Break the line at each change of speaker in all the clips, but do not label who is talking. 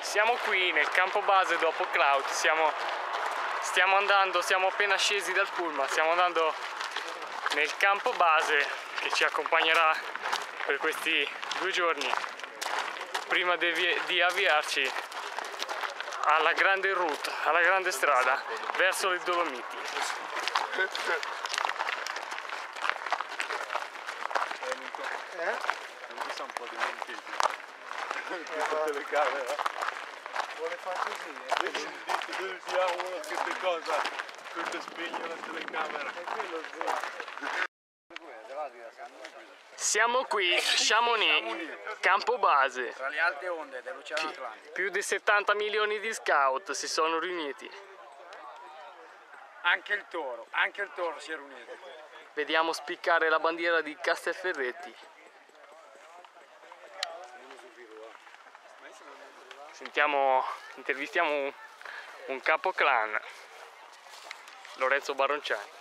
Siamo qui nel campo base dopo Cloud, stiamo appena scesi dal pullman, stiamo andando nel campo base che ci accompagnerà per questi 2 giorni prima di avviarci alla grande route, alla grande strada verso le Dolomiti.
Non sa un po' di monchiti. La telecamera. Vuole fare così? Dove si ha uno queste cose, queste spegne la telecamera. E quello
Siamo qui, Chamonix, campo base.
Tra le alte onde dell'Oceano Atlantico.
Più di 70 milioni di scout si sono riuniti.
Anche il toro si è riunito.
Vediamo spiccare la bandiera di Castelferretti. Intervistiamo un capo clan, Lorenzo Baronciani.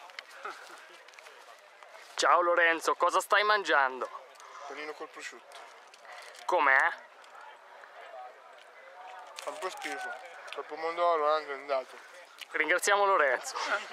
Ciao Lorenzo, cosa stai mangiando?
Panino col prosciutto.
Com'è?
Fa un po' schifo. Col pomodoro anche è andato.
Ringraziamo Lorenzo.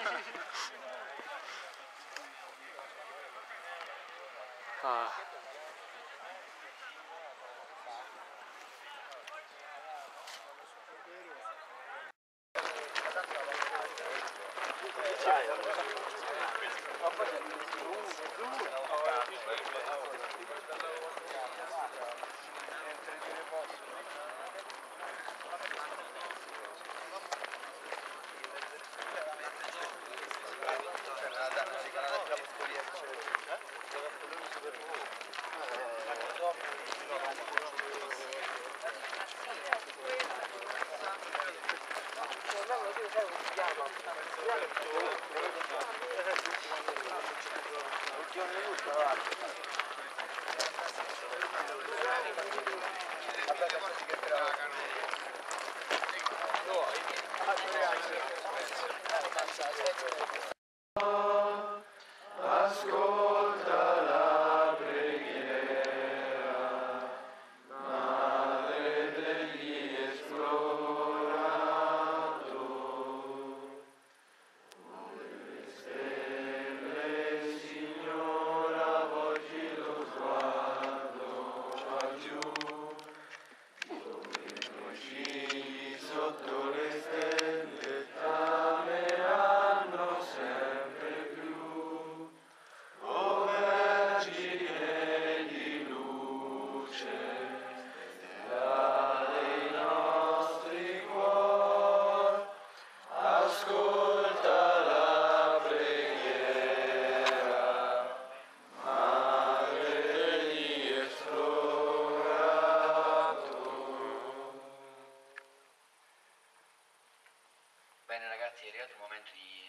Bene ragazzi, è arrivato il momento di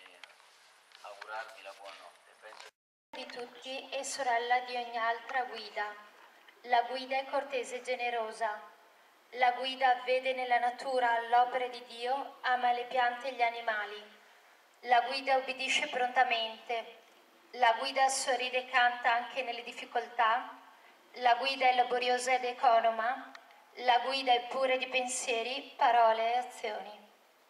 augurarvi la buonanotte. Penso
di tutti e sorella di ogni altra guida. La guida è cortese e generosa. La guida vede nella natura l'opera di Dio, ama le piante e gli animali. La guida obbedisce prontamente. La guida sorride e canta anche nelle difficoltà. La guida è laboriosa ed economa. La guida è pura di pensieri, parole e azioni.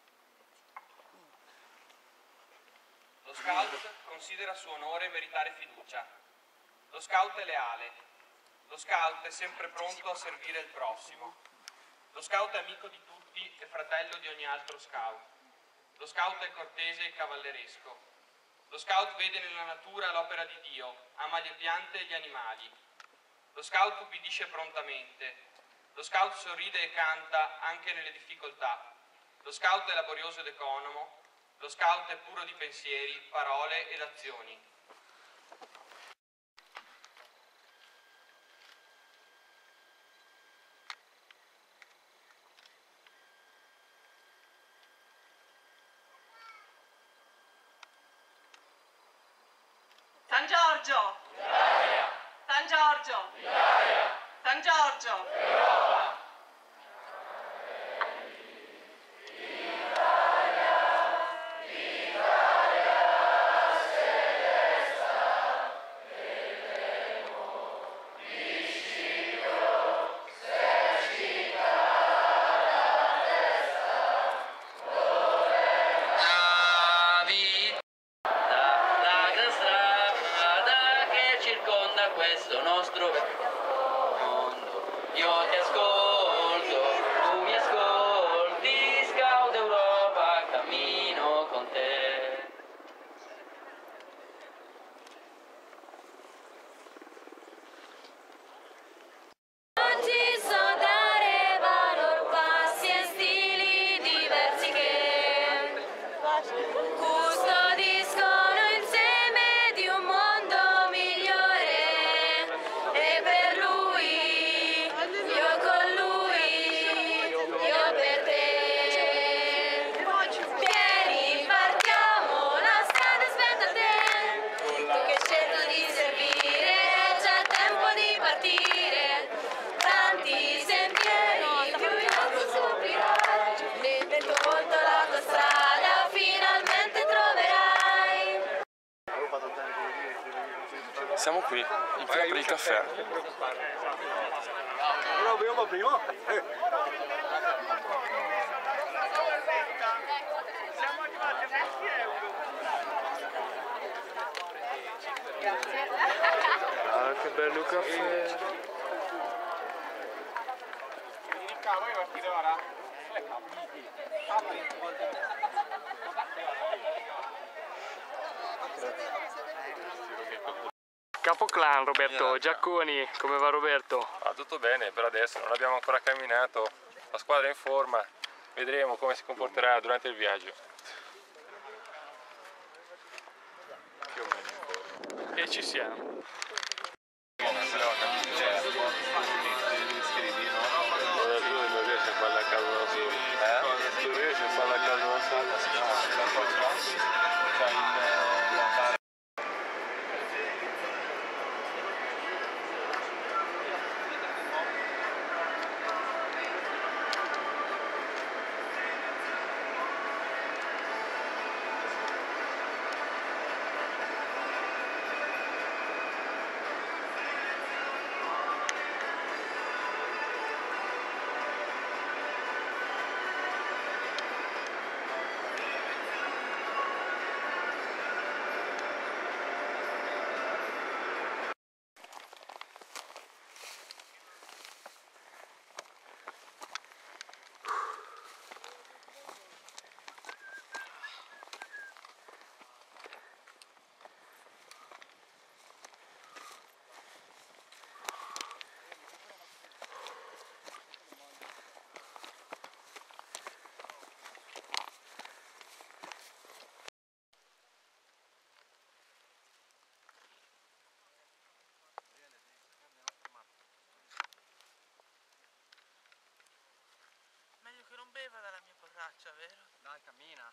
Lo scout considera suo onore meritare fiducia. Lo scout è leale. Lo scout è sempre pronto a servire il prossimo. Lo scout è amico di tutti e fratello di ogni altro scout. Lo scout è cortese e cavalleresco. Lo scout vede nella natura l'opera di Dio, ama le piante e gli animali. Lo scout ubbidisce prontamente. Lo scout sorride e canta anche nelle difficoltà. Lo scout è laborioso ed economo. Lo scout è puro di pensieri, parole ed azioni.
San Giorgio! San Giorgio! San Giorgio!
da questo nostro mondo. Io ti ascolto, tu mi ascolti, Scout Europa, cammino con te.
Oggi so dare valor, passi e stili diversi che custodiscono il seme di un mondo migliore. E per lui, io con lui, io per te. Vieni, partiamo, la strada aspetta te. Tu che cerchi di servire, c'è tempo di partire. Tanti sentieri, più in alto scoprirai. Nel tuo volto la tua strada finalmente troverai.
Siamo qui, in fila per il caffè.
Ah, che bello caffè. Capoclan Roberto Giacconi, come va Roberto?
Ah, tutto bene per adesso, non abbiamo ancora camminato, la squadra è in forma, vedremo come si comporterà durante il viaggio. Più o meno in forma.
E ci siamo.
Non riesce a farla a casa da solo. Non riesce a farla a casa da solo.
Meglio che non beva dalla mia borraccia, vero? Dai, cammina.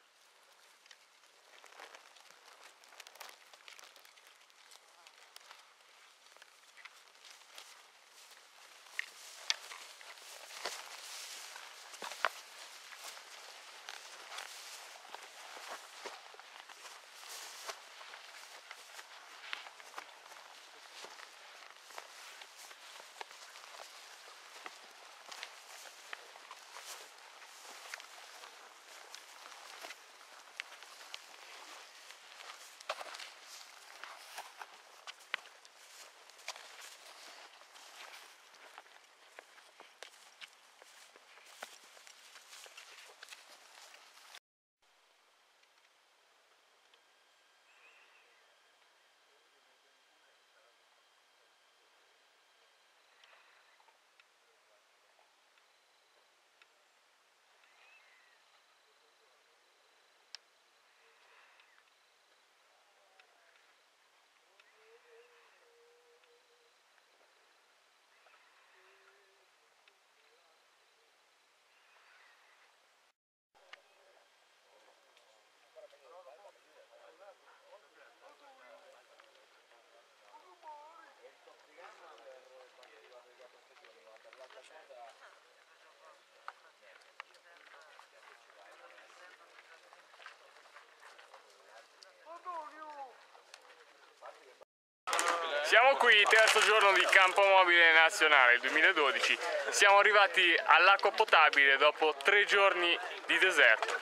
Siamo qui, terzo giorno di Campo Mobile Nazionale 2012. Siamo arrivati all'acqua potabile dopo 3 giorni di deserto.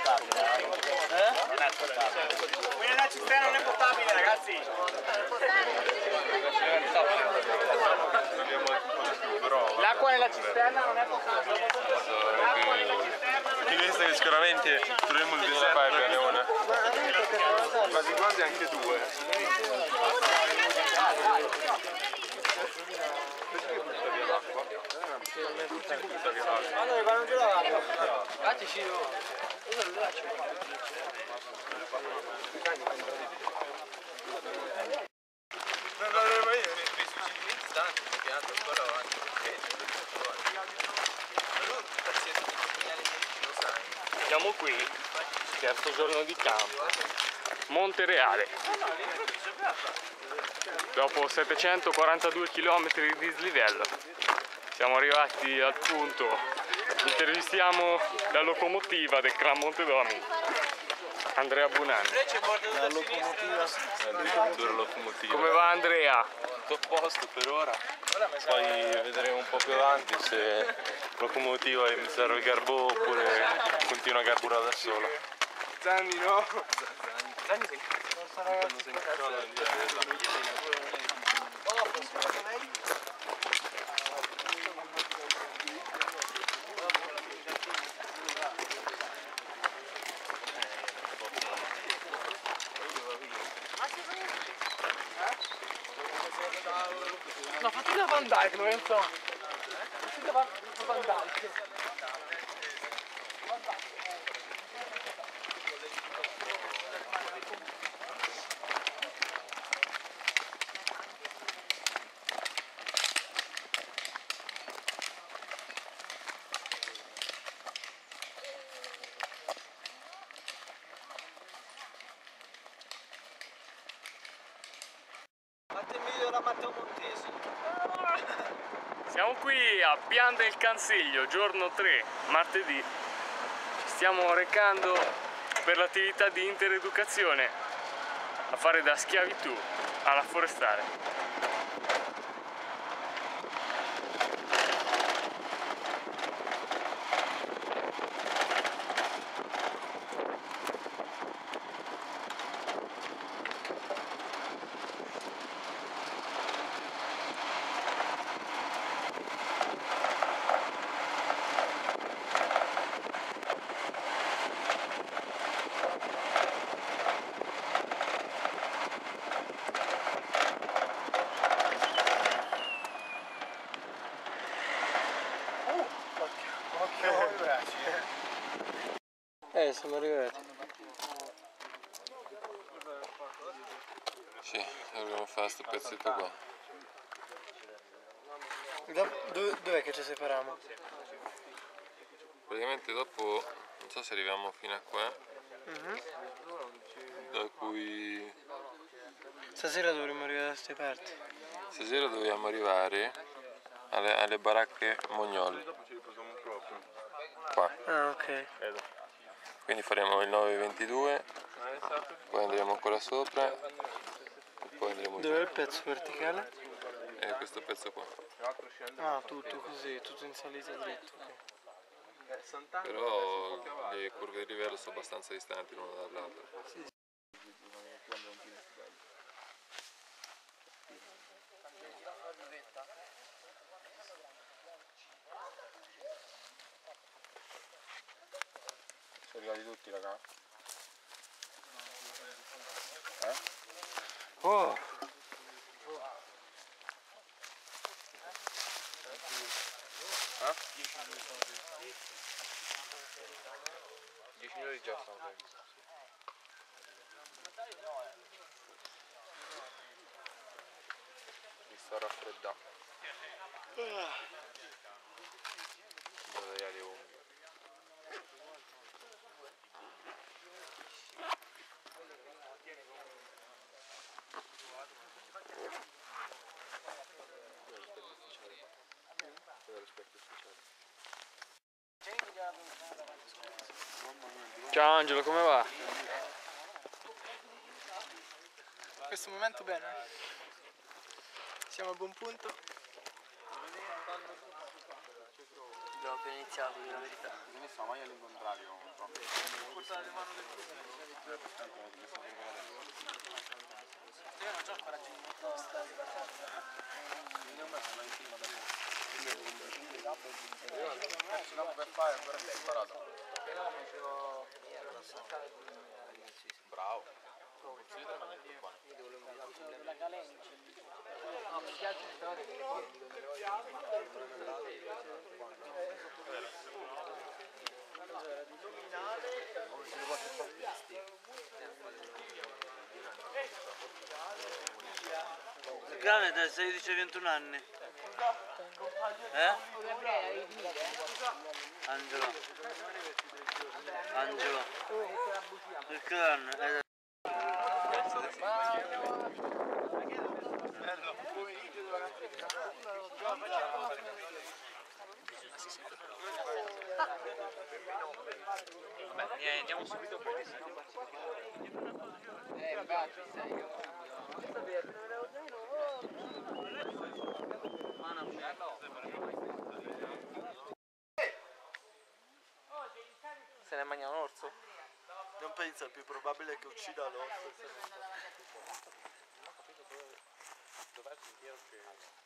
Quella della cisterna non è potabile, ragazzi. L'acqua nella cisterna non è potabile.
Questa che sicuramente troveremo il pipe a Leone. Ma di quasi anche due. Perché butta via l'acqua? Tutti butta via l'acqua.
Allora, quando giù l'acqua. Infatti sì,
ma io ne penso ci istanti perché hanno ancora avanti
Siamo qui, terzo giorno di campo, Monte Reale. Dopo 742 km di dislivello siamo arrivati al punto. Intervistiamo la locomotiva del Clan Montedomini, Andrea Bunani.
addirittura locomotiva.
Come va Andrea?
Tutto a posto per ora. Poi vedremo un po' più avanti se la locomotiva mi serve il garbo oppure continua a carburare da sola.
Zanni no?
Zanni sei quando sei
No, fatti la Van Dyke, Lorenzo! Fatti la Van Dyke!
Siamo qui a Pian del Cansiglio, giorno 3, martedì. Ci stiamo recando per l'attività di intereducazione a fare da schiavitù alla forestale. Siamo arrivati.
Sì, dobbiamo fare questo pezzetto qua.
Dov'è che ci separiamo?
Praticamente dopo, non so se arriviamo fino a qua, da cui
Stasera dovremmo arrivare da queste parti.
stasera dobbiamo arrivare alle baracche Mognol. Qua.
Ah, ok.
Quindi faremo il 9:22, poi andremo ancora sopra e poi andremo giù.
Dov'è il pezzo verticale?
E questo pezzo qua.
Ah, tutto così, tutto in salita dritto. Okay.
Però le curve di livello sono abbastanza distanti l'una dall'altra.
Sono arrivati tutti, raga. Oh!
10 minuti già sono dentro. Mi sto a raffreddare. Dove le unghie.
Ciao Angelo, come va?
In questo momento bene. Siamo a buon punto. abbiamo appena iniziato, la verità.
Non so, ma io all'incontrario.
Portate le mani del io non c'ho il coraggio di
ne ho messo là in cima da lì. Io ho perso campo per fare, ancora sei imparato. Bravo.
la Galenci. No, mi piace il storia che il grande da 16-21 anni. Angelo. Il grande.
Vabbè, andiamo subito perché sennò
se ne mangia un orso?
Non pensa, è più probabile che uccida l'orso.
Dov'è il sentiero che...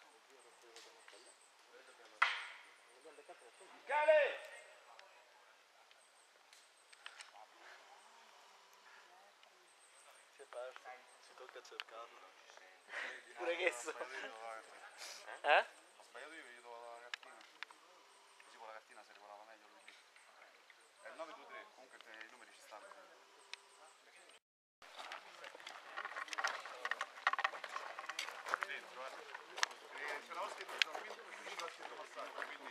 Si è perso, si tocca cercarlo.
Pure che so.
Ho sbagliato io, gli do la cartina. Così con la cartina si regolava meglio lui lì. È il 923, comunque i numeri ci stanno. Dentro, c'è la vostra che sono quindi lo scendo passaggio, quindi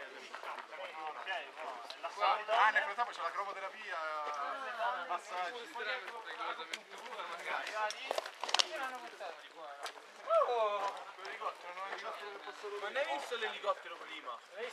nel frattempo c'è la cromoterapia, massaggi.
Ma ne hai visto l'elicottero prima?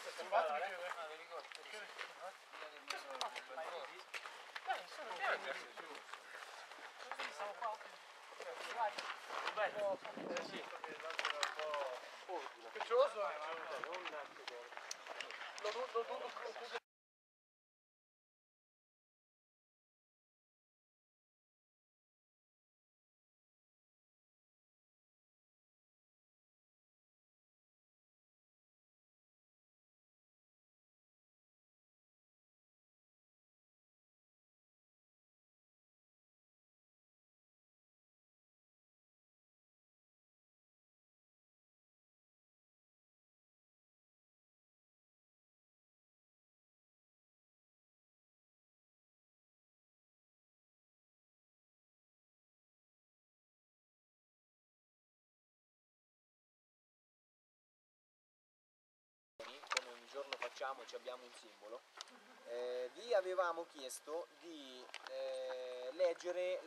Come ogni giorno facciamo, ci abbiamo un simbolo, vi avevamo chiesto di leggere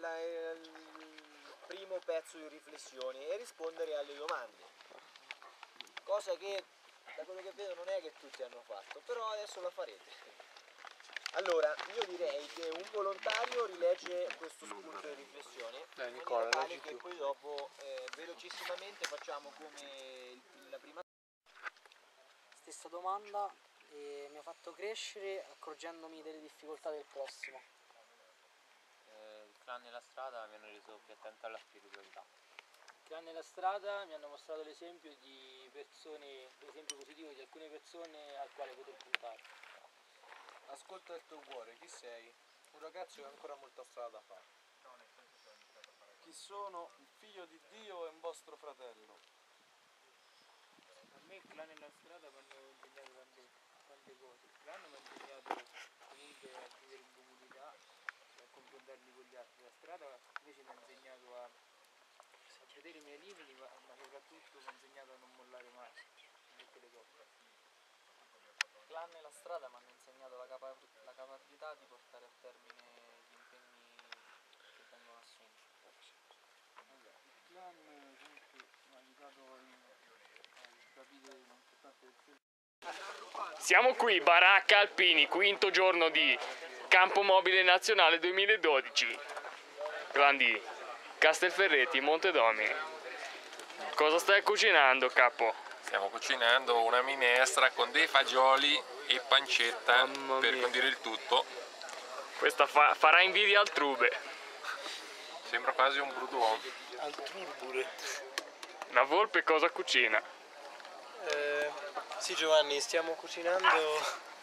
il primo pezzo di riflessioni e rispondere alle domande, cosa che da quello che vedo non è che tutti hanno fatto, però adesso la farete. Allora, io direi che un volontario rilegge questo spunto di riflessione, in maniera tale che poi dopo velocissimamente facciamo come la prima.
Stessa domanda, mi ha fatto crescere accorgendomi delle difficoltà del prossimo.
il clan e la strada mi hanno reso più attento alla spiritualità.
Il clan e la strada mi hanno mostrato l'esempio di persone, l'esempio positivo di alcune persone al quale poter puntare.
Ascolta il tuo cuore, chi sei? Un ragazzo che ha ancora molta strada da fare.
Chi sono? Il figlio di Dio e un vostro fratello.
A me il clan e la strada mi hanno insegnato tante cose. Il clan mi ha insegnato comunque a vivere in comunità, a confrontarmi con gli altri. La strada invece mi ha insegnato a vedere i miei limiti, ma soprattutto mi ha insegnato a non mollare mai tutte le cose.
Il clan e la strada mi hanno insegnato la capacità di portare a termine gli impegni che vengono assunti.
Il clan comunque mi ha aiutato a capire l'importanza del tempo.
Siamo qui, Baracca Alpini, quinto giorno di Campo Mobile Nazionale 2012. Grandi Castelferreti, Montedomini. Cosa stai cucinando, capo?
Stiamo cucinando una minestra con dei fagioli
e pancetta per condire il tutto.
Questa farà invidia al Trube.
Sembra quasi un brudon.
Al turbure.
La volpe cosa cucina?
Sì Giovanni, stiamo cucinando.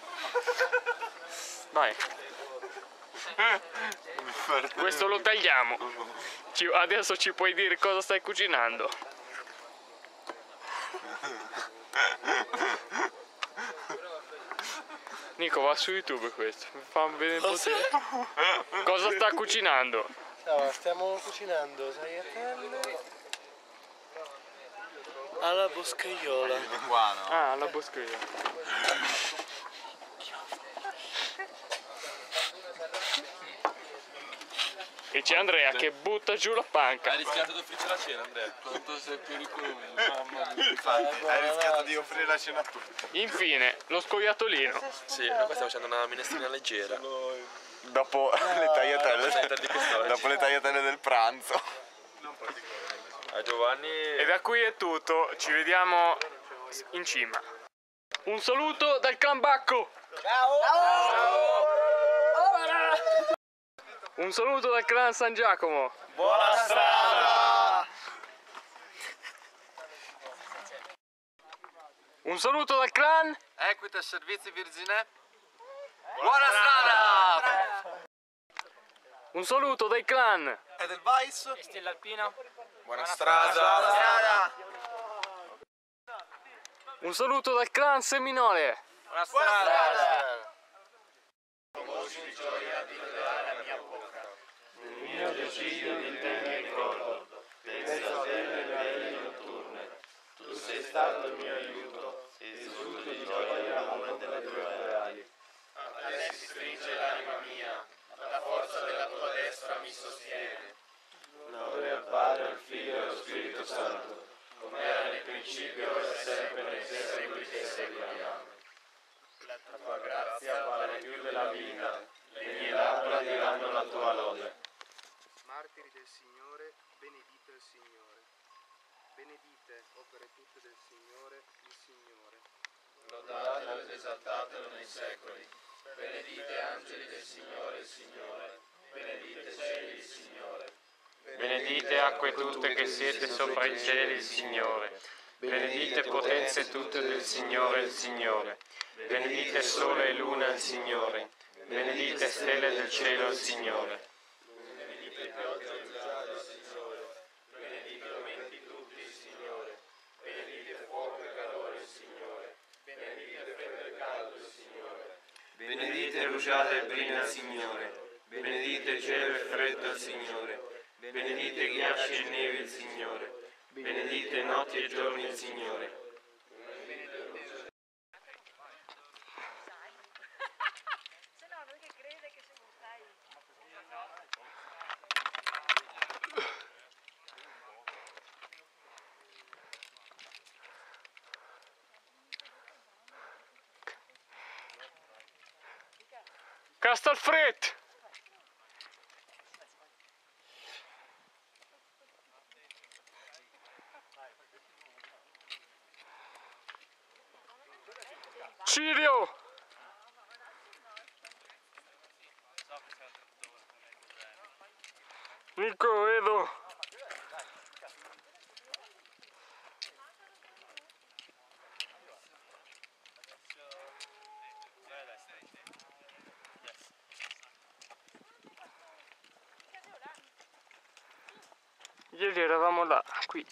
Vai. Questo lo tagliamo. Adesso ci puoi dire cosa stai cucinando. Nico, va su YouTube questo. Fammi vedere un po'. Cosa sta cucinando?
No, stiamo cucinando tagliatelle alla boscaiola.
Ah, alla boscaiola. E c'è Andrea che butta giù la panca.
Hai rischiato di offrirci la cena, Andrea? Quanto sei pericoloso, mamma mia.
Hai rischiato di offrire la cena a tutti.
Infine, lo scoiattolino.
Sì, noi stiamo facendo una minestrina leggera.
Dopo le tagliatelle. Dopo le tagliatelle del pranzo.
A Giovanni.
E da qui è tutto, ci vediamo in cima. Un saluto dal clan Bacco.
Ciao!
Un saluto dal clan San Giacomo.
Buona strada!
Un saluto dal clan
Equitas Servizi Virgine. Buona strada!
Un saluto dai clan
Edelweiss.
Stella Alpina.
Buona strada!
Un saluto dal clan Seminole.
Buona strada.
Mio Giaciglio di te mi ricordo, penso a te nelle veglie notturne. Tu sei stato il mio aiuto, esulto di gioia all'amore delle tue ali.
A te si stringe l'anima mia, la forza della tua destra mi sostiene.
Gloria al Padre, al Figlio e allo Spirito Santo,
Come era nel principio, ora e sempre, nei secoli che seguiamo.
la tua grazia vale più della vita, le mie labbra diranno la tua lode.
Martiri del Signore, benedite il Signore. Benedite, opere tutte del Signore, il Signore.
Lodatelo ed esaltatelo nei secoli. Benedite angeli del Signore, il Signore. Benedite cieli, il Signore.
Benedite acque tutte che siete sopra i cieli, il Signore. Benedite potenze tutte del Signore, il Signore. Benedite sole e luna, il Signore. Benedite stelle del cielo, il Signore.
Benedite pioggia e giada, il Signore. Benedite elementi tutti, il Signore. Benedite fuoco e calore, il Signore. Benedite freddo e caldo, il Signore.
Benedite rugiada e brina al Signore, benedite gelo e freddo al Signore, benedite ghiacci e neve il Signore, benedite notti e giorni il Signore.
Castelfred! Cirio! Nico, vedo! Ieri eravamo là, qui.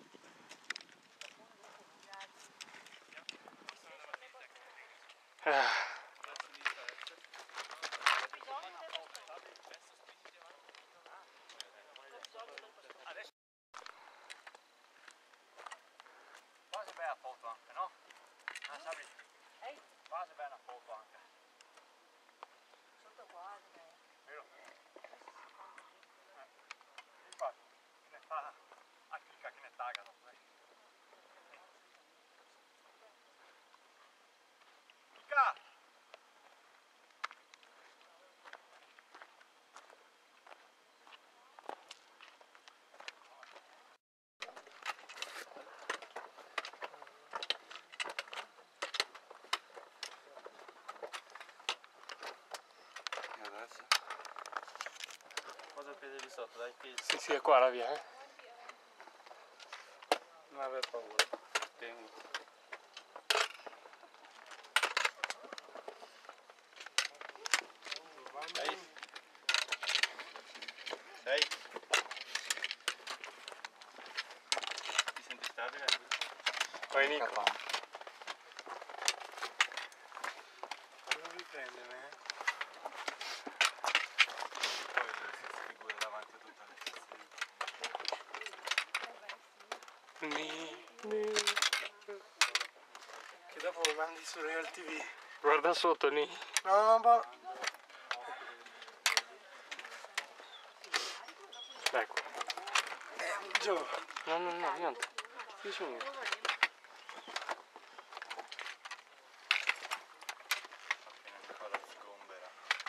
Qua si bella foto anche, no? Ah, Sabri? Qua si bella foto anche. Sotto qua, vero? Infatti, ne fa a chicca che ne sta.
piede di sotto, dai piedi.
Sì, sì, è qua la via,
Non aver paura. Tengo. Sei? Ti senti stabile?
Vai Nico.
Non riprendere, Poi si figura davanti a tutta le che dopo lo mandi su Real TV.
Guarda sotto, Ni.
No, ma...
Ecco.
Giù.
No, niente. Qui su niente.
Ancora sgombera.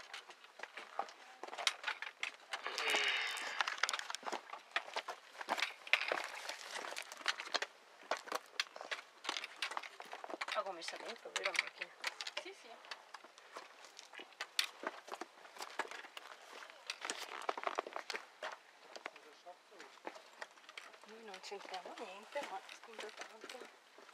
Ha come sta dentro, vero macchina? Sì, sì. Noi non c'entriamo niente, ma scusa tanto.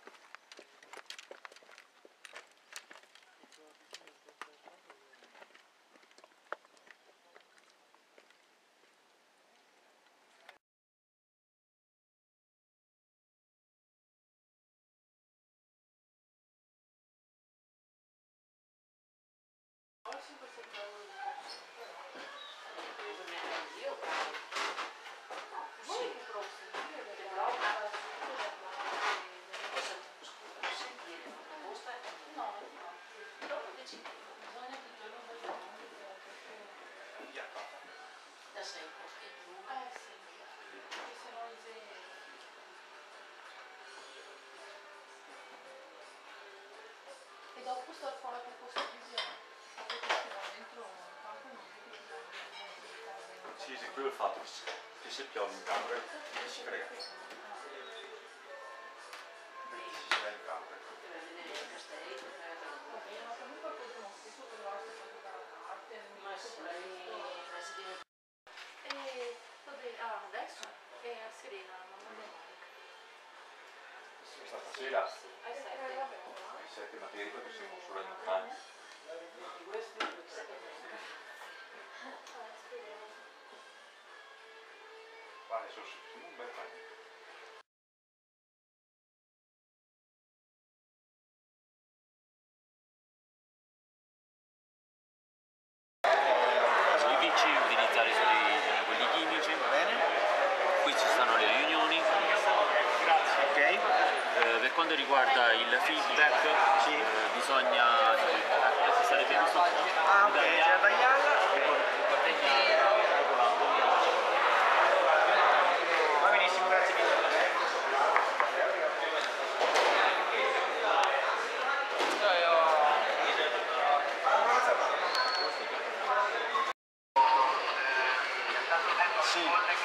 E dopo star fuori per questa visione, perché si va dentro il campo non è che
Sì, sì, quello è il fatto che se piove in campo si frega. Si va in campo.
ma comunque potremmo stesso trovare se può giocare a parte, ma adesso è a Serena, mamma mia.
Stasera ai 7 materie perché siamo solo in Francia. Guarda, sono un bel pane.
I PC utilizzare quelli chimici, qui ci stanno le riunioni.
Ok.
Per quanto riguarda il feedback, bisogna sarebbe giusto
ok, c'è da Ialla. Va benissimo, grazie mille.
Sì.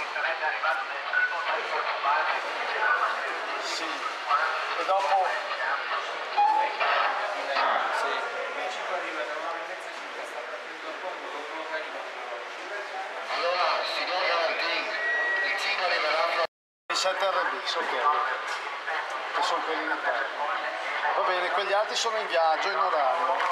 Sì. E dopo...
Sì. Il cibo arriva da 9:30 sta partendo un po', dopo lo carico.
Allora, signor Galantin, il cibo arriverà i 7 RB, ok, che sono quelli in Italia. Va bene, quegli altri sono in viaggio, in orario.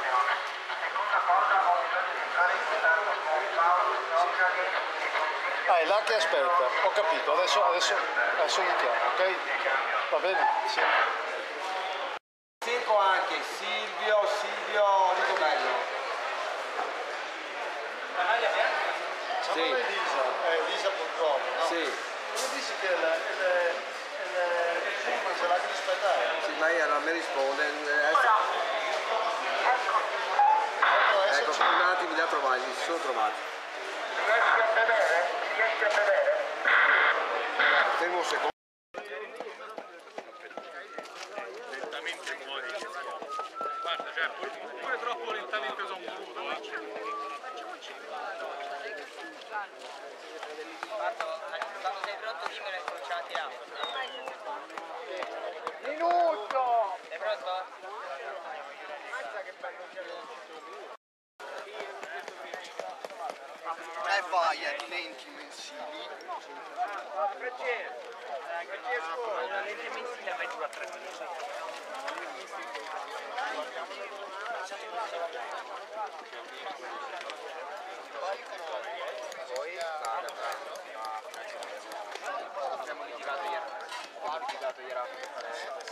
Ah, è là che aspetta, ho capito, adesso gli chiamo, ok? Va bene? Sì.
Secco anche, Silvio, dico bello.
Siamo Elisa purtroppo, no?
Sì.
Come dici che il ce l'ha di aspettare?
Sì, ma io mi risponde. Ecco, un attimo li ha trovati, si sono trovati.
Riesci a vedere?
Fermo un secondo.
Lentamente muori. Guarda, cioè, pure troppo lentamente sono voluto.
Quando sei pronto dimmelo e cominciamo a tirare.
Minuto!
Sei pronto?
Vai. migliaia di lenti mensili.
La lente mensile a me dura 3 minuti.
Poi abbiamo litigato ieri. Ho litigato ieri per fare.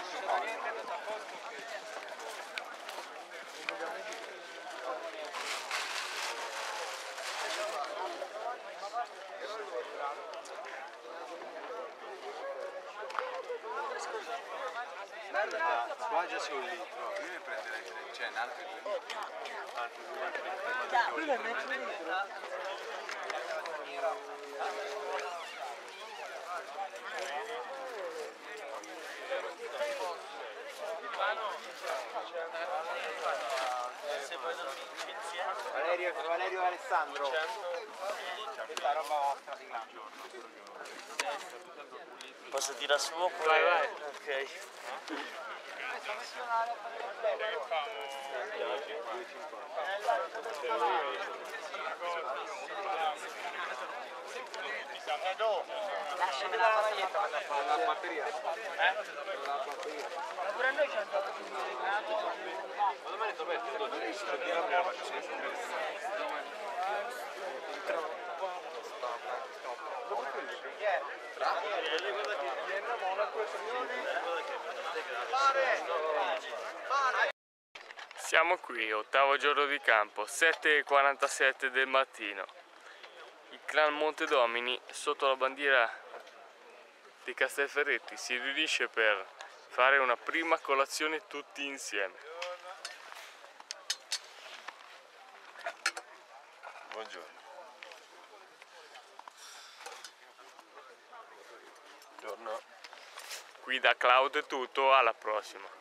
Qua già c'è un litro, io ne prenderei 3, cioè un altro 2 litri. Altri 2 litri.
Quello è mezzo litro.
Valerio Alessandro. Questa roba vostra di là.
Posso tirare su oppure?
Vai, vai.
Ok.
Lasciami la batteria. La batteria.
Ma pure a noi c'è andato
Ma domani dov'è? Domani si tira la prima
Siamo qui, ottavo giorno di campo, 7:47 del mattino. Il clan Montedomini, sotto la bandiera di Castelferretti, si riunisce per fare una prima colazione tutti insieme.
Buongiorno. Buongiorno.
Qui da Claudio è tutto, alla prossima.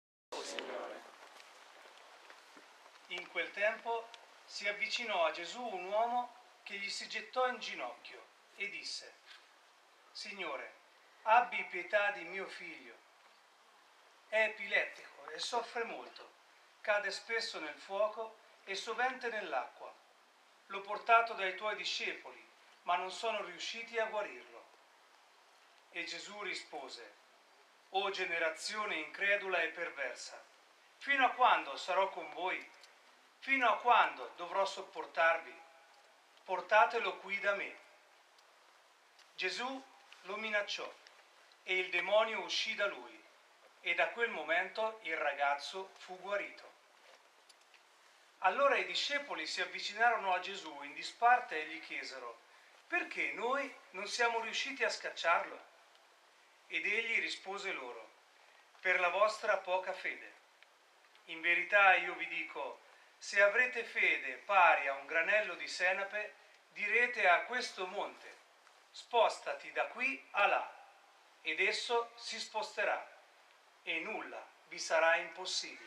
In quel tempo si avvicinò a Gesù un uomo che gli si gettò in ginocchio e disse: Signore, abbi pietà di mio figlio. È epilettico e soffre molto, cade spesso nel fuoco e sovente nell'acqua. L'ho portato dai tuoi discepoli, ma non sono riusciti a guarirlo. E Gesù rispose: O generazione incredula e perversa, fino a quando sarò con voi? Fino a quando dovrò sopportarvi? Portatelo qui da me. Gesù lo minacciò e il demonio uscì da lui e da quel momento il ragazzo fu guarito. Allora i discepoli si avvicinarono a Gesù in disparte e gli chiesero: perché noi non siamo riusciti a scacciarlo? Ed egli rispose loro: per la vostra poca fede. In verità io vi dico, se avrete fede pari a un granello di senape, direte a questo monte: spostati da qui a là, ed esso si sposterà, e nulla vi sarà impossibile.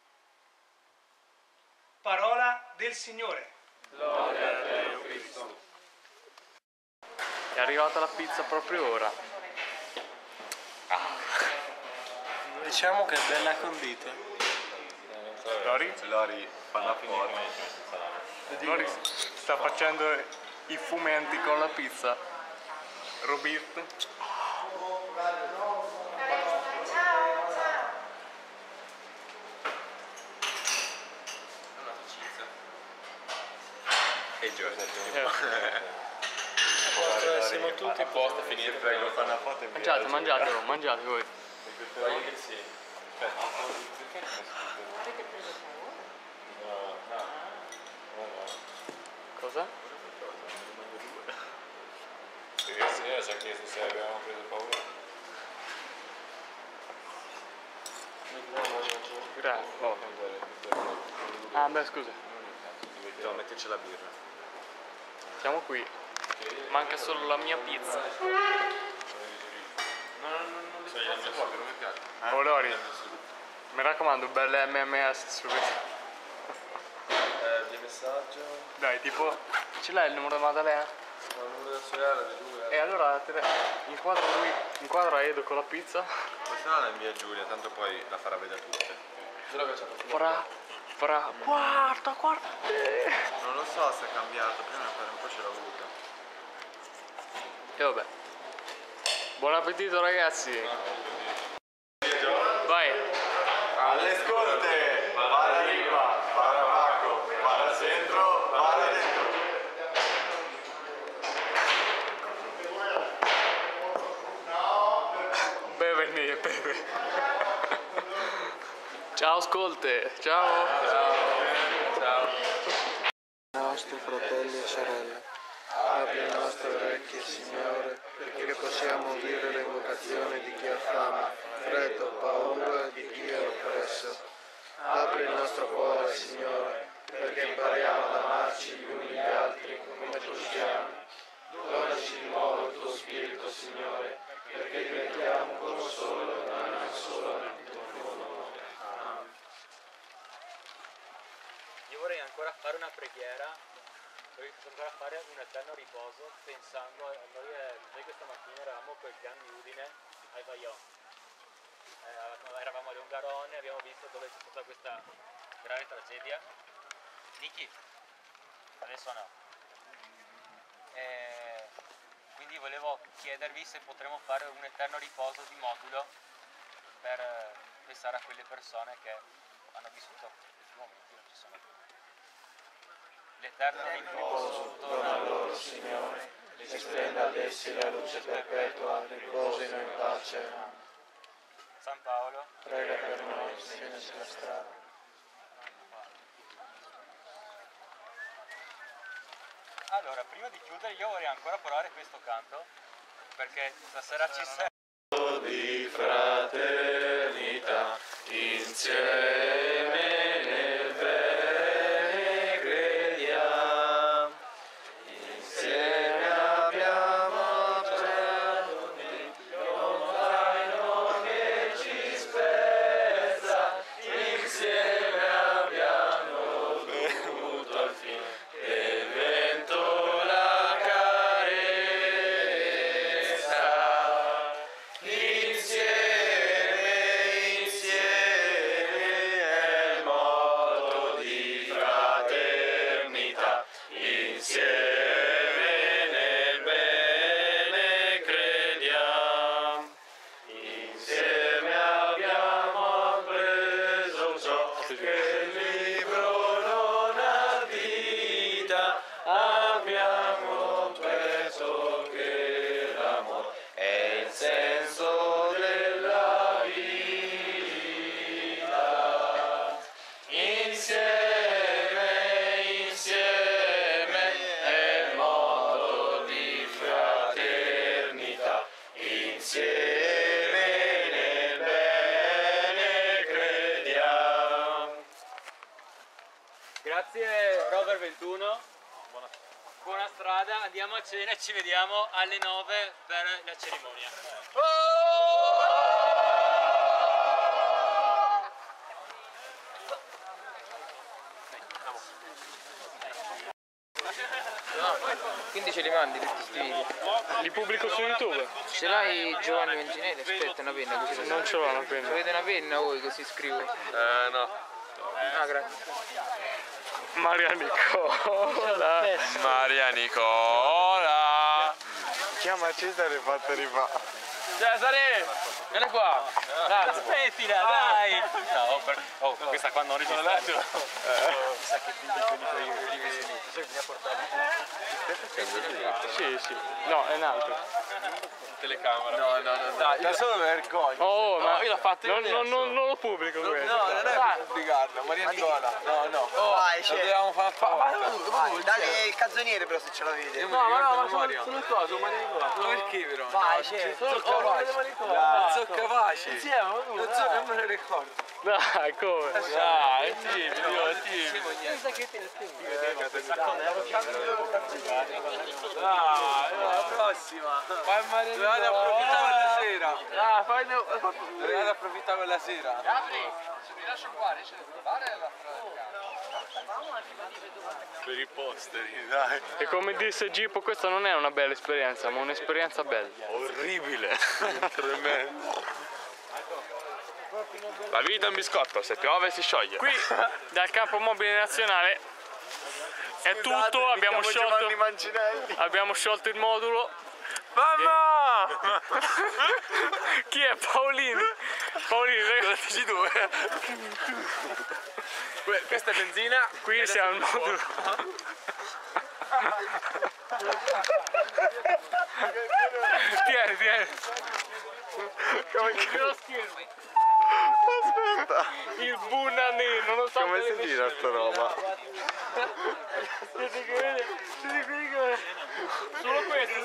Parola del Signore.
Gloria a te, Cristo.
È arrivata la pizza proprio ora.
Diciamo che è bella condita.
Lori
fanno fuori.
Lori sta facendo i fumenti con la pizza. Robert.
E Giorgio.
Siamo tutti
a posto a finire, prego, fare una foto e
Mangiate, mangiatelo, mangiate voi.
Sì.
Avete preso paura?
Cosa?
Perché se io ci ha chiesto se avevamo preso paura.
Grazie. Oh. Ah beh scusa.
Devo metterci la birra.
Siamo qui. Manca solo la mia pizza.
Non mi piace.
Oh Lori, mi raccomando, belle MMS subito.
Di messaggio.
Dai, tipo, ce l'hai il numero di Maddalena?
Il numero della sorella di lui.
E allora inquadra lui, inquadra Edo con la pizza.
Ma se no la invia Giulia, tanto poi la farà vedere a tutte. Giuro che c'è
Ora, Guarda.
Non lo so se è cambiato, prima per un po' ce l'ho avuta.
E vabbè. Buon appetito ragazzi. Vai.
Alle scorte, para arriba, para abajo, para centro, para dentro.
Beve. Ciao scolte, ciao.
Nostri fratelli e sorelle, apri le nostre orecchie, Signore, perché possiamo udire le invocazioni di chi ha fame, freddo, paura e di chi è oppresso. Apri il nostro cuore, Signore, perché impariamo ad amarci gli uni gli altri come tu siamo. Donaci di nuovo il tuo spirito, Signore, perché diventiamo uno solo, anima sola nel tuo nome. Amen.
Io vorrei ancora fare una preghiera, vorrei ancora fare un eterno riposo pensando a noi questa mattina eravamo col clan di Udine ai Vajont. Eravamo ad Ungarone, abbiamo visto dove c'è stata questa grave tragedia. Niki? Adesso no. Quindi volevo chiedervi se potremmo fare un eterno riposo di modulo per pensare a quelle persone che hanno vissuto questi momenti, non ci sono più. L'eterno riposo
Dona loro, Signore, e stenda ad essi la luce perpetua, riposino in pace. Amen.
San Paolo,
prega per noi, Signore sulla strada.
Allora, prima di chiudere io vorrei ancora provare questo canto, perché stasera ci serve
di fraternità, insieme nel bene crediamo, insieme abbiamo giorni, non zaino che ci spezza, insieme abbiamo bevuto al fine del vento la carezza, insieme è il moto di fraternità, insieme nel bene crediamo, insieme abbiamo appreso ciò che il libro non addita, abbiamo appreso che l'amore è il senso della vita. Insieme è il modo di fraternità, insieme nel bene crediamo.
Grazie Rover 21, buona strada, andiamo a cena e ci vediamo alle 9 per la cerimonia.
Quindi ce li mandi tutti sti video?
Li pubblico su YouTube.
Ce l'hai Giovanni Ventinelli? Aspetta una penna così.
Non ce l'ho una penna.
Avete una penna voi così scrivo?
No.
Ah, grazie.
Maria Nicola.
Maria Nicola.
Chiama Cesare e fate rifare.
Cesare! Vieni qua! Aspettila, dai! No, questa qua non registra. Mi sa che quelli rivesini. Bisogna portarli.
Sì. No, è un altro.
Telecamera.
No.
Dai, da solo vergogna.
Oh, ma
io l'ho fatto
non lo pubblico questo.
No, non è per pubblicarlo, Maria Nicola. No.
Vai,
Lo dobbiamo fare
Vai, dai il calzoniere però se ce l'avete.
No, ma sono cosa, Maria Nicola. Ma perché però?
Vai, c'è.
Sono capace. Insieme, non me ne ricordo.
Dai, come?
Dai, è timido. Dai, la prossima. Fai Maria Nicola. Dovete approfittare quella sera. Dovete approfittare quella sera.
Se mi lascio qua, riesci a trovare la
Per i posteri, dai.
E come disse Gippo, questa non è una bella esperienza, ma un'esperienza bella.
Orribile. Tremendo.
La vita è un biscotto, se piove si scioglie.
Qui dal campo mobile nazionale è tutto, abbiamo sciolto il modulo.
Mamma!
Chi è? Paolino? Paolino,
dici tu? Questa è benzina.
Qui siamo al modulo. Tieni.
Aspetta.
Il bunanino, non lo so
come si gira sta roba.
Solo questo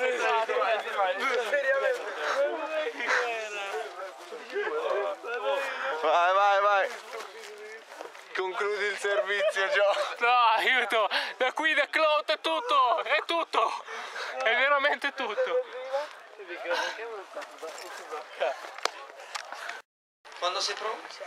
Vai. Concludi il servizio, Gio.
No, aiuto. Da qui da Clout è tutto. È veramente tutto.
Quando sei pronto?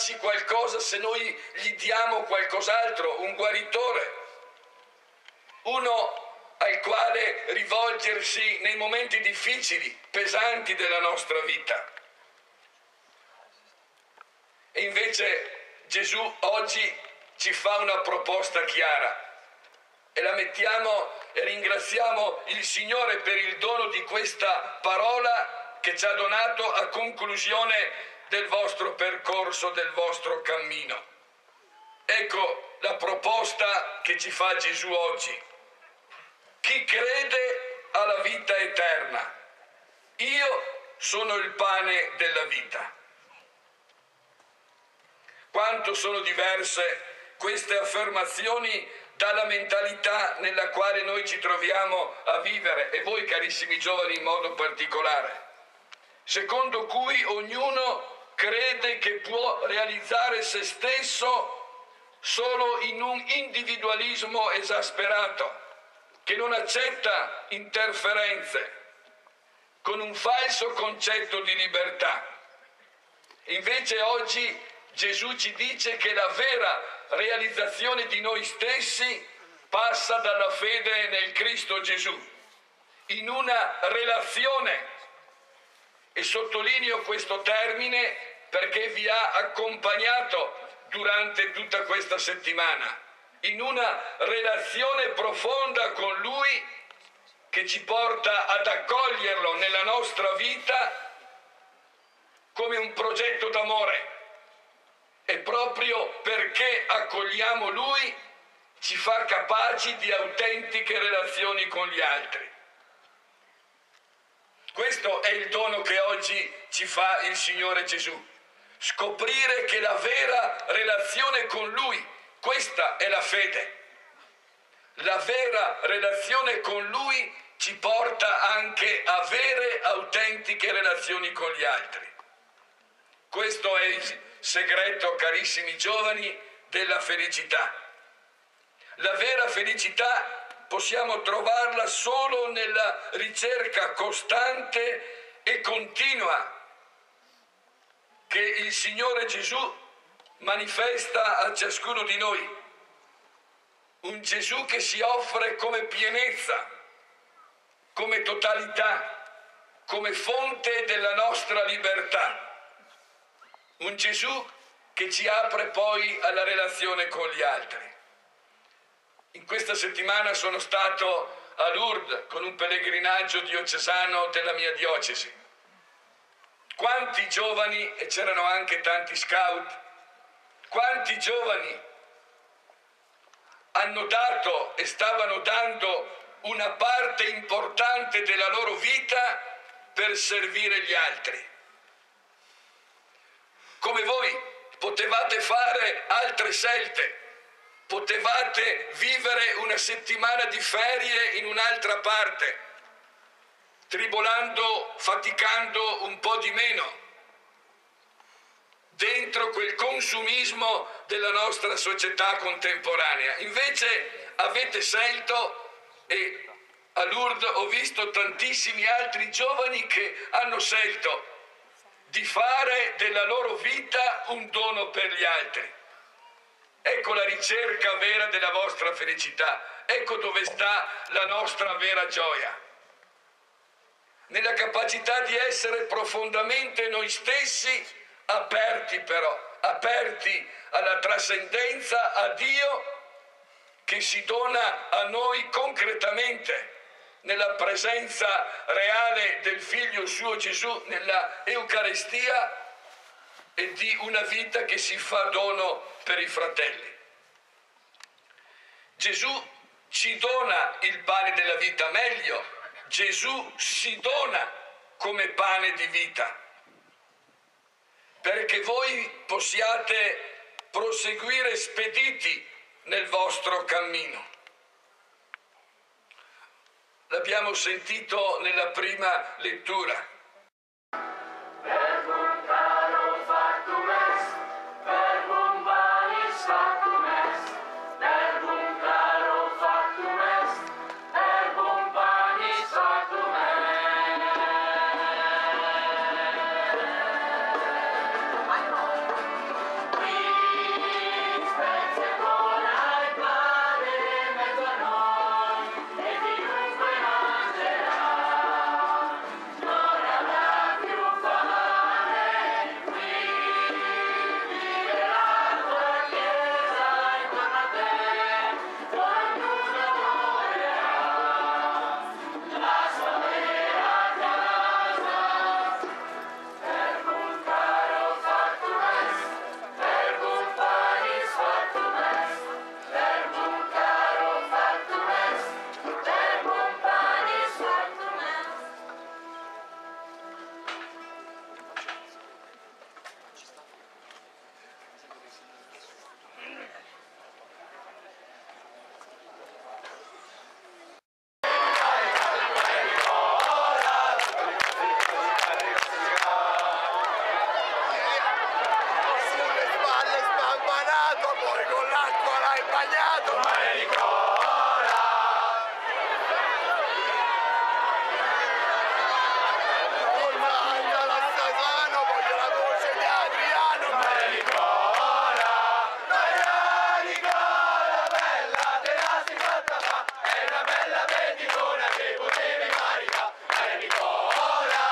darci qualcosa se noi gli diamo qualcos'altro, un guaritore, uno al quale rivolgersi nei momenti difficili, pesanti della nostra vita. E invece Gesù oggi ci fa una proposta chiara e la mettiamo e ringraziamo il Signore per il dono di questa parola che ci ha donato a conclusione del vostro percorso, del vostro cammino. Ecco la proposta che ci fa Gesù oggi. Chi crede ha la vita eterna. Io sono il pane della vita. Quanto sono diverse queste affermazioni dalla mentalità nella quale noi ci troviamo a vivere, e voi carissimi giovani in modo particolare, secondo cui ognuno crede che può realizzare se stesso solo in un individualismo esasperato, che non accetta interferenze, con un falso concetto di libertà. Invece oggi Gesù ci dice che la vera realizzazione di noi stessi passa dalla fede nel Cristo Gesù, in una relazione, e sottolineo questo termine perché vi ha accompagnato durante tutta questa settimana, in una relazione profonda con Lui che ci porta ad accoglierlo nella nostra vita come un progetto d'amore. E proprio perché accogliamo Lui ci fa capaci di autentiche relazioni con gli altri. Questo è il dono che oggi ci fa il Signore Gesù. Scoprire che la vera relazione con Lui, questa è la fede. La vera relazione con Lui ci porta anche a avere autentiche relazioni con gli altri. Questo è il segreto, carissimi giovani, della felicità. La vera felicità possiamo trovarla solo nella ricerca costante e continua che il Signore Gesù manifesta a ciascuno di noi. Un Gesù che si offre come pienezza, come totalità, come fonte della nostra libertà. Un Gesù che ci apre poi alla relazione con gli altri. In questa settimana sono stato a Lourdes con un pellegrinaggio diocesano della mia diocesi. Quanti giovani, e c'erano anche tanti scout, quanti giovani hanno dato e stavano dando una parte importante della loro vita per servire gli altri. Come voi potevate fare altre scelte, potevate vivere una settimana di ferie in un'altra parte, tribolando, faticando un po' di meno, dentro quel consumismo della nostra società contemporanea. Invece avete scelto, e a Lourdes ho visto tantissimi altri giovani che hanno scelto di fare della loro vita un dono per gli altri. Ecco la ricerca vera della vostra felicità, ecco dove sta la nostra vera gioia. Nella capacità di essere profondamente noi stessi, aperti però, aperti alla trascendenza, a Dio che si dona a noi concretamente nella presenza reale del Figlio suo Gesù, nella Eucaristia, e di una vita che si fa dono per i fratelli. Gesù ci dona il pane della vita, meglio, Gesù si dona come pane di vita, perché voi possiate proseguire spediti nel vostro cammino. L'abbiamo sentito nella prima lettura.
Verbum caro factum est, verbum vanis factum est, verbum caro factum est, verbum vanis factum est. hai bagnato, mare di cola. Voglio la Sasano, voglio la voce di Adriano, mare di cola. Mare di cola, bella, te la sei fatta fa, è una bella vendicona che potevi marita, mare di cola,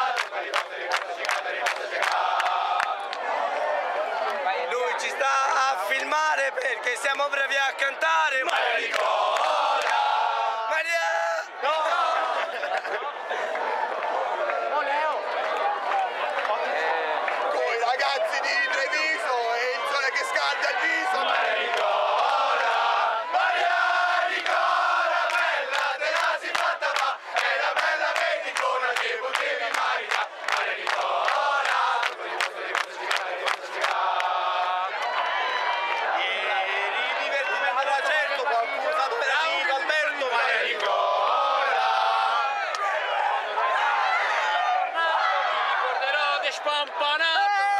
lui ci sta a filmare perché siamo bravi a cantare. Mare di cola, Maria! No! Oh Leo! Coi ragazzi di Treviso e il sole che scalda il viso. Mare di cola, Maria di cola, bella, te la si fatta fa, è la bella vendicona che potevi marita. Mare di cola, allora certo qualcuno sa dove era finito Alberto, mare di cola.
Mi ricorderò di spampanato.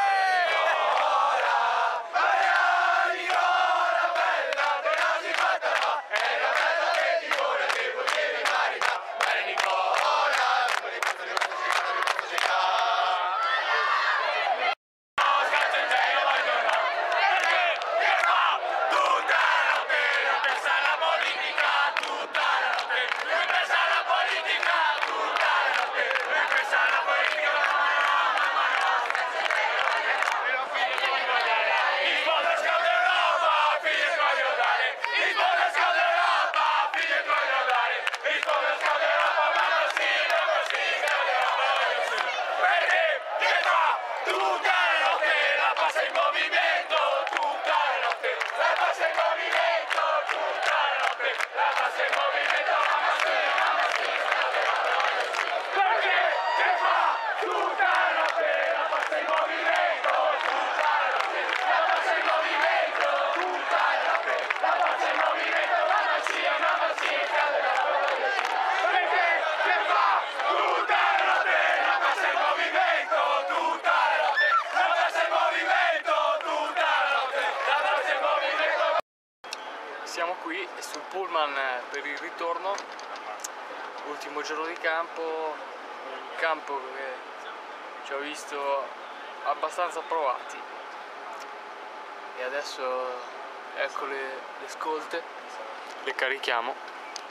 Siamo qui sul pullman per il ritorno, ultimo giorno di campo, un campo che ci ha visto abbastanza provati e adesso ecco le scolte, le carichiamo.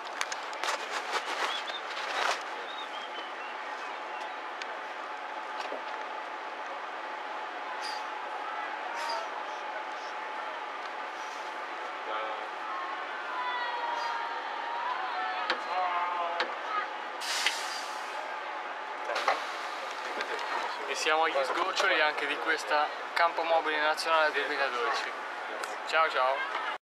E siamo agli sgoccioli anche di questa Campo Mobile Nazionale 2012. Ciao ciao!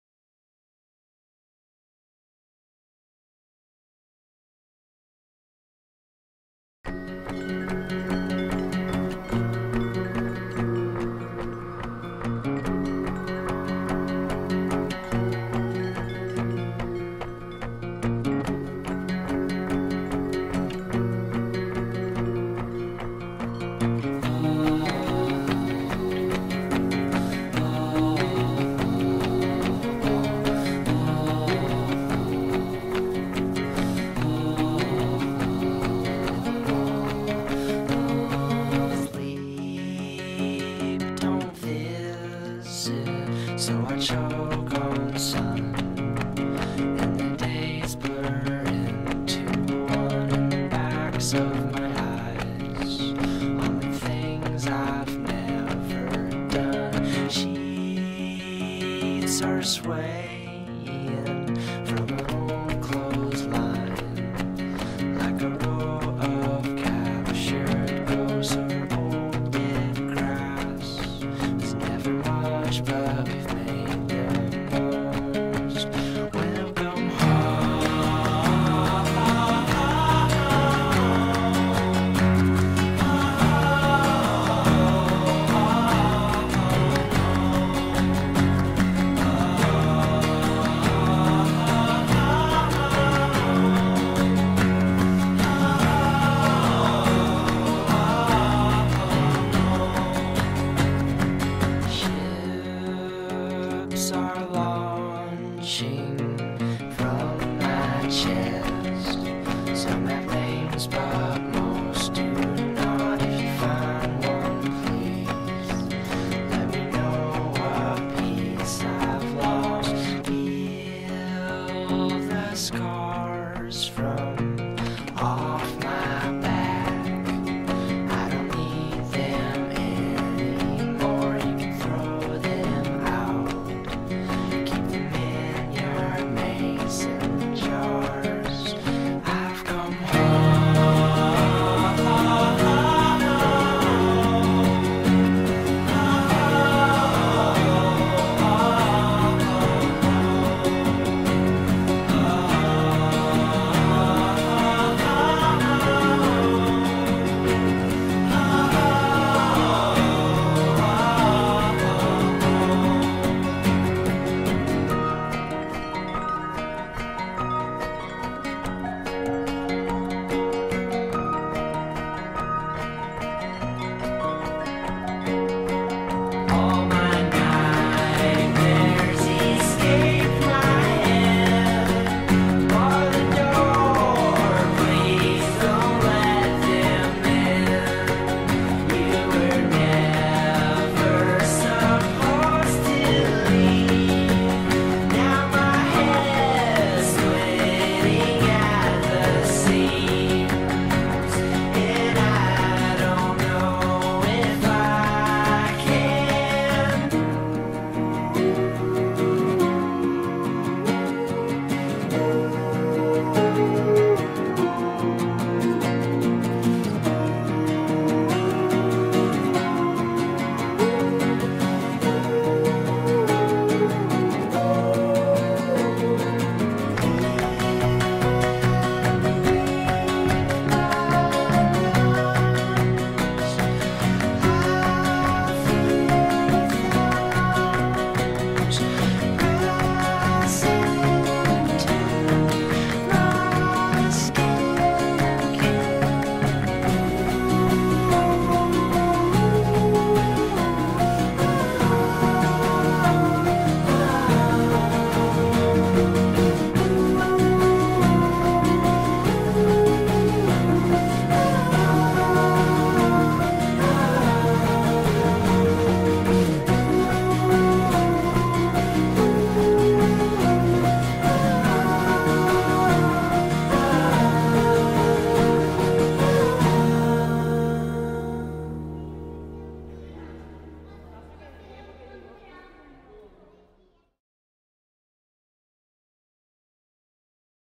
So I choke on sun, and the days blur into one in the backs of my eyes, on the things I've never done. Sheets are swaying from an old clothesline, like a row of captured ghosts or old dead grass. There's never much, but we've